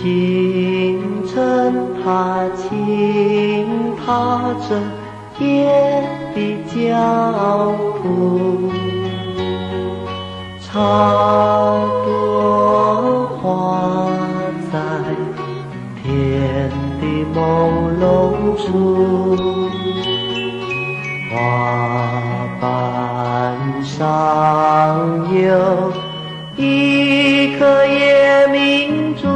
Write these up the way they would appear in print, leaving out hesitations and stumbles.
清晨它轻踏着夜的脚步，插朵花在天的朦胧处，花瓣上有一颗夜明珠，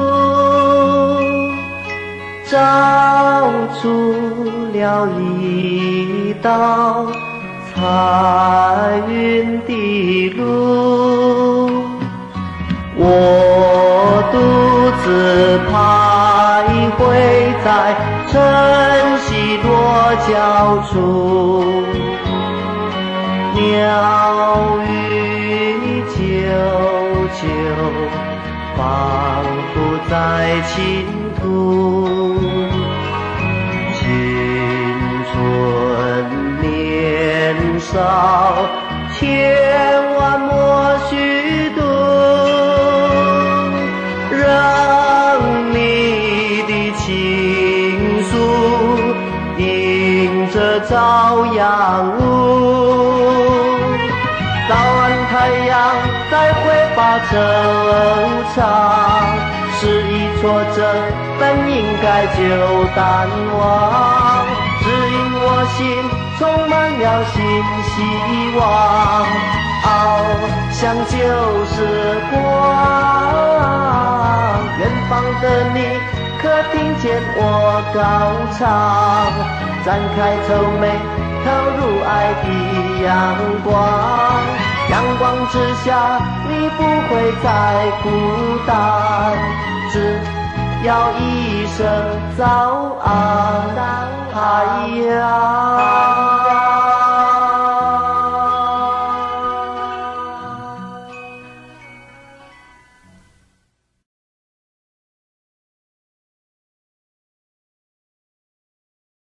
照出了一道彩云的路。我独自徘徊在晨曦多角处，鸟语啾啾，仿佛在倾吐。青春年少，千万莫虚度，让你的情书迎着朝阳雾。早安太阳在挥发惆怅，是一挫折本应该就淡忘，只因我心充满了新希望，翱翔旧时光。远方的你可听见我高唱，展开愁眉投入爱的阳光，阳光之下你不会再孤单，只要一声早安，太阳。